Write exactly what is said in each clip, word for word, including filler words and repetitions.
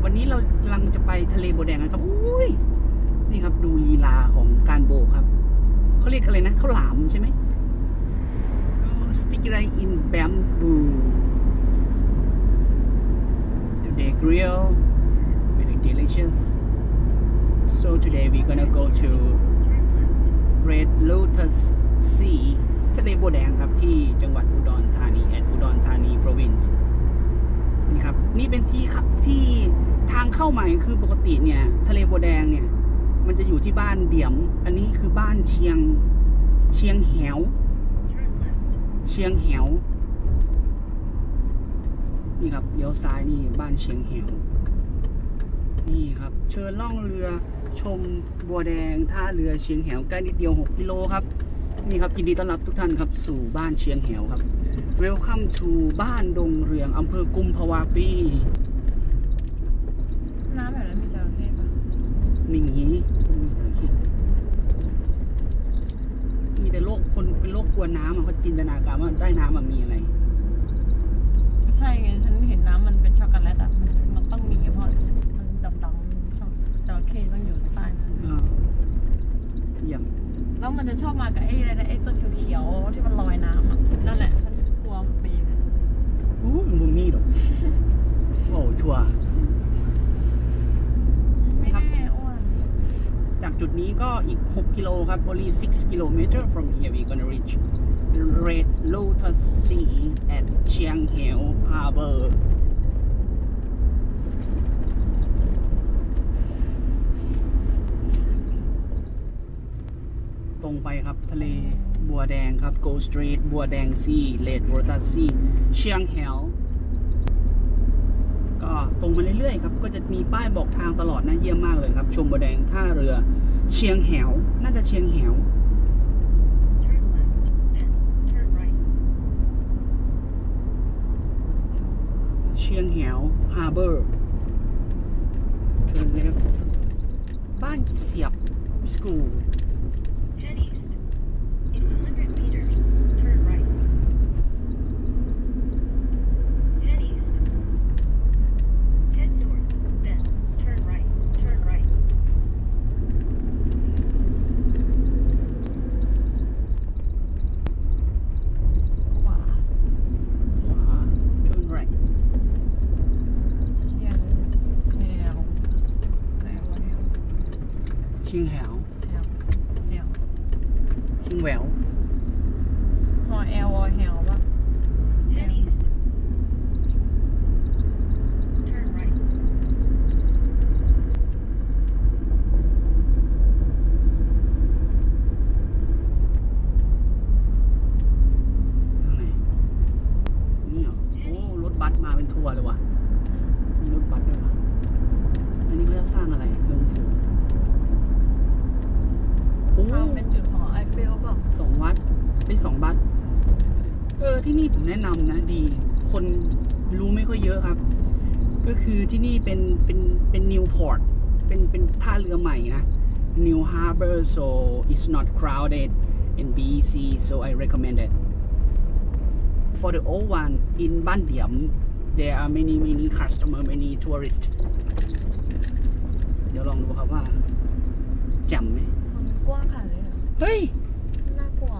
วันนี้เรากำลังจะไปทะเลบัวแดงนะครับอุ้ยนี่ครับดูลีลาของการโบกครับเขาเรียกอะไรนะข้าวหลามใช่ไหม Sticky rice in bamboo they grill very delicious so today we're gonna go to Red Lotus Sea ทะเลบัวแดงครับที่จังหวัดอุดรธานี at อุดรธานี province นี่ครับนี่เป็นที่ครับที่ทางเข้าใหม่คือปกติเนี่ยทะเลบัวแดงเนี่ยมันจะอยู่ที่บ้านเดี่ยมอันนี้คือบ้านเชียงเชียงแหวเชียงแหวนี่ครับเลี้ยวซ้ายนี่บ้านเชียงแหวนี่ครับเชิญล่องเรือชมบัวแดงท่าเรือเชียงแหวใกล้นิดเดียวหกกิโลครับนี่ครับยินดีต้อนรับทุกท่านครับสู่บ้านเชียงแหวครับ Welcome to บ้านดงเรืองอำเภอกุมภาวะปีน้ำแบบนั้นมีจระเข้ปะมีอย่างนี้มีจระเข้มีแต่โรคคนเป็นโรคกลัวน้ำอ่ะเขาจินตนาการว่าใต้น้ำมันมีอะไรใช่ไงฉันเห็นน้ำมันเป็นช็อกโกแลตอ่ะมันมันต้องมีเพราะมันดำๆจระเข้ต้องอยู่ใต้นั้นเยี่ยมแล้วมันจะชอบมากับไอ้อะไรไอ้ต้นเขียวๆที่มันลอยน้ำอ่ะนั่นแหละฉันกลัวมันปีนอู้มันบุมีหรอโอ้ชัวไม่แน่อ้วนจากจุดนี้ก็อีกหกกิโลครับ only six kilometers from here we gonna reach Red Lotus Sea at Chiang Heo Harbor ตรงไปครับทะเลบัวแดงครับ Go straight บัวแดง Sea Red Lotus Sea เชียงแหวก็ตรงมาเรื่อยๆครับก็จะมีป้ายบอกทางตลอดนะเยี่ยมมากเลยครับชมบัวแดงท่าเรือเชียงแหวน่าจะเชียงแหวเชียงแหว Harbor ถึงแล้วบ้านเสียบ Schoolเชียงแหวเชียงแหววหอแอลวอแหวปะนี่เหรอโอ้รถบัสมาเป็นทัวร์เลยว่ะมีรถบัสด้วยว่ะอันนี้เขาจะสร้างอะไรลงสูงทำเป็นจุดหอไอเฟลป่ะสองวัดได้สองบัสเออที่นี่ผมแนะนำนะดีคนรู้ไม่ค่อยเยอะครับก็คือที่นี่เป็นเป็นเป็นนิวพอร์ตเป็นเป็นท่าเรือใหม่นะ New Harbor so it's not crowded and busy so I recommend it for the old one in บ้านเดี่ยม there are many many customer many tourists เดี๋ยวลองดูครับว่าจำไหมกว้างขนาดนี้เหรอเฮ้ยน่ากลัว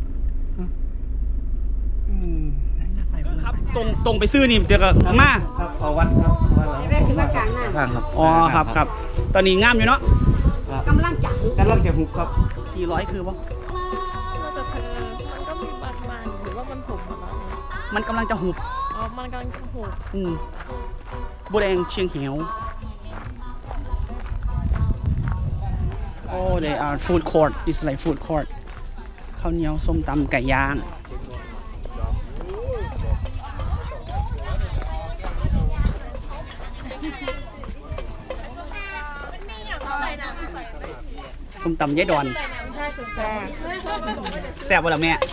อืมน่าไปครับตรงตรงไปซื้อนี่เดี๋ยวก็มาครับเอาวัดครับวัดเราได้คือว่ากลางหน้าครับอ๋อครับครับตอนนี้งามอยู่เนาะกำลังจับกำลังจะหุบครับสี่ร้อยคือป่ะน่าจะเธอมันก็มีบานมันหรือว่ามันผมอะไรมันกำลังจะหุบอ๋อมันกำลังจะหุบอืมบัวแดงเชียงแหวOh, they are food court. It's like food court. ข้าวเหนียวส้มตำไก่ย่างส้มตำยายดอนแซ่บป่ะล่ะแม่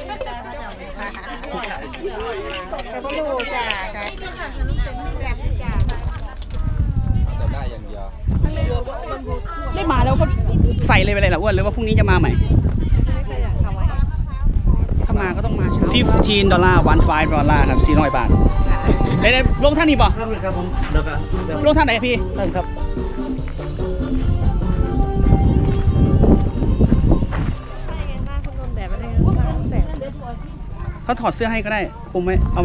ได้มาแล้วก็ใส่เลยไปเลยล่ะอ้วนหรือว่าพรุ่งนี้จะมาใหม่ถ้ามาก็ต้องมาเช้าสิบห้าดอลลาร์วันไฟดอลลาร์ครับสี่ร้อยบาทเลยลงทางนี้ป่ะครับเลยครับผมแล้วก็ลงทางไหนพี่นั่นครับเป็นยังไงบ้างคุณโดนแดดเป็นยังไงบ้างแสงเขาถอดเสื้อให้ก็ได้คุมไหมเอาไหม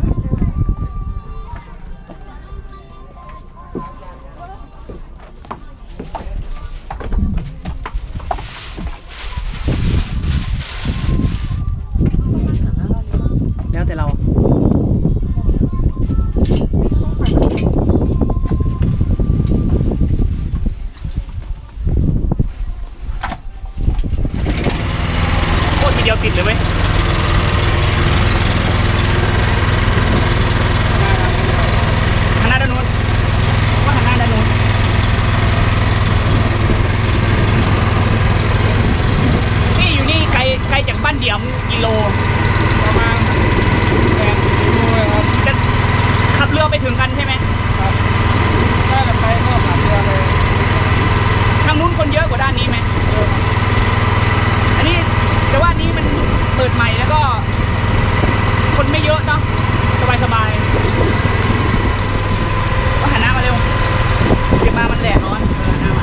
แล้วแต่เราโคตรทีเดียวติดเลยเว้ยทางหน้าด้านนู้นว่าทางหน้าด้านนู้นนี่อยู่นี่ไกลไกลจากบ้านเดี่ยมกิโลประมาณแปดกิโลครับจะขับเรือไปถึงกันใช่ไหมครับถ้าจะไปก็ขับเรือไปทางนู้นคนเยอะกว่าด้านนี้ไหมอันนี้แต่ว่านี้มันเปิดใหม่แล้วก็คนไม่เยอะเนาะสบายสบายก็หันหน้ามาเร็วเดี๋ยวมามันแดดร้อนเออหันหน้ามา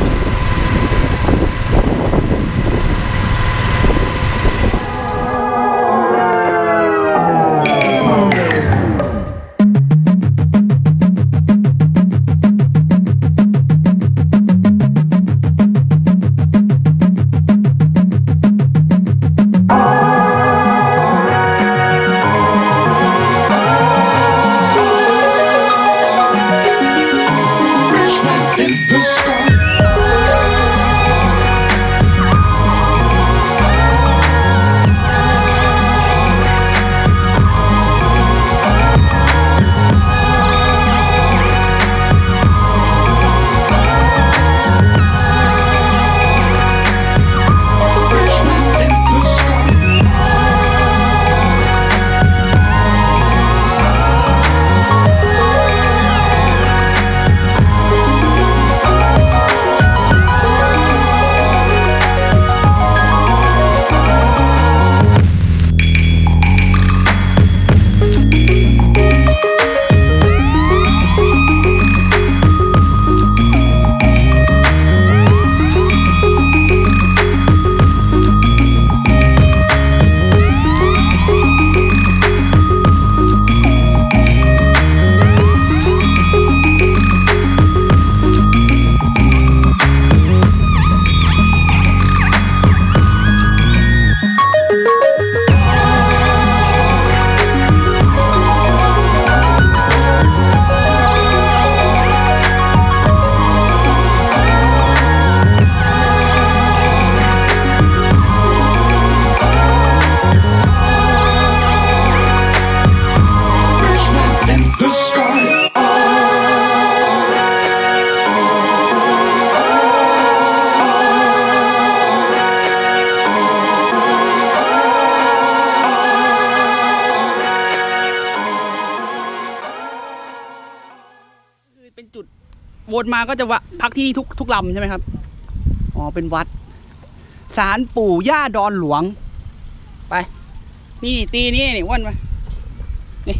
เป็นจุดวนมาก็จะวะพักที่ทุกทุกลำใช่ไหมครับอ๋อเป็นวัดศาลปู่ย่าดอนหลวงไปนี่ตีนี่นี่ว่นไปนี่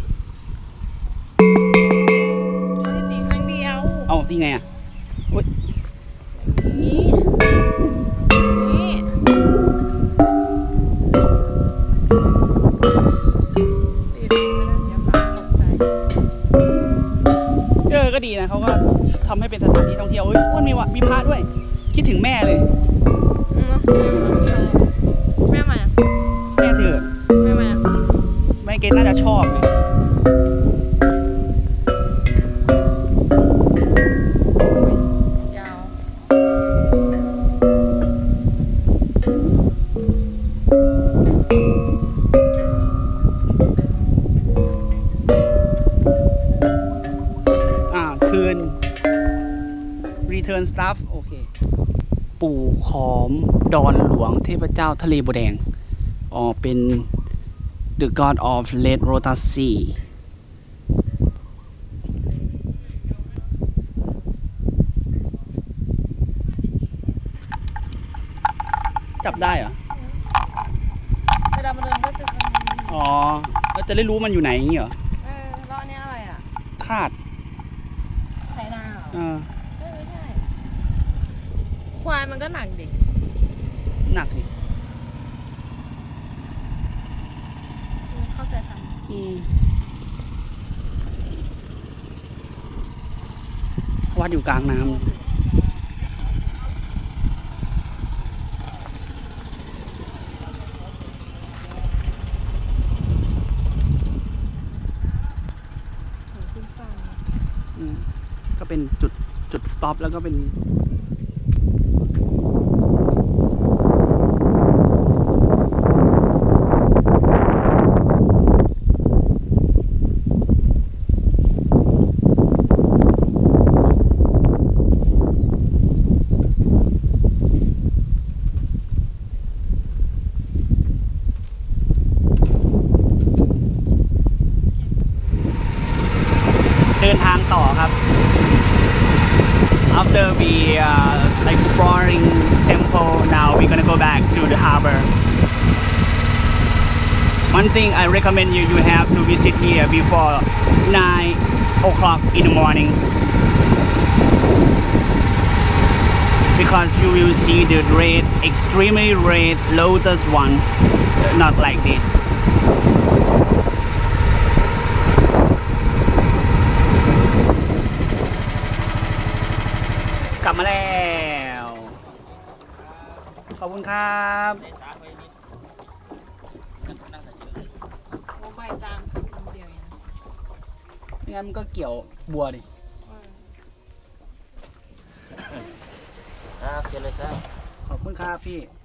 ตีครั้งเดียวเอาตีไงอ่ะอุ๊ยนี่นี่เออก็ดีนะเขาก็ทำให้เป็นสถานที่ท่องเที่ยวเฮ้ยอ้วนมีวะมีพระด้วยคิดถึงแม่เลยแม่มาอ่ะแม่เธอแม่มาอ่ะแม่เกณน่าจะชอบไงยาวอ่าคืน return stuff โอเคปู่ขอมดอนหลวงเทพเจ้าทะเลบัวแดงอ๋อเป็น the god of Red Rotas Sea จับได้เหรอเวลามาเดินก็จะเป็นอ๋อแล้วจะได้รู้มันอยู่ไหนอย่างงี้เหรอเออแล้วอันนี้อะไรอ่ะคาดไถนาเหรอเออเออใช่ ควายมันก็หนักดิหนักดิเข้าใจทอืมวัดอยู่กลางน้ำำขึ้นฟ้าอืมก็เป็นจุดจุดสต็อปแล้วก็เป็นเดินทางต่อครับ After we uh, exploring temple, now we're gonna go back to the harbor. One thing I recommend you, you have to visit here before nine o'clock in the morning. Because you will see the red, extremely red lotus one, not like this. กลับมาแล้ว ขอบคุณครับโอ้ใบจามเดียวเองไม่งั้นมันก็เกี่ยวบัวดิครับเจริญครับขอบคุณครับพี่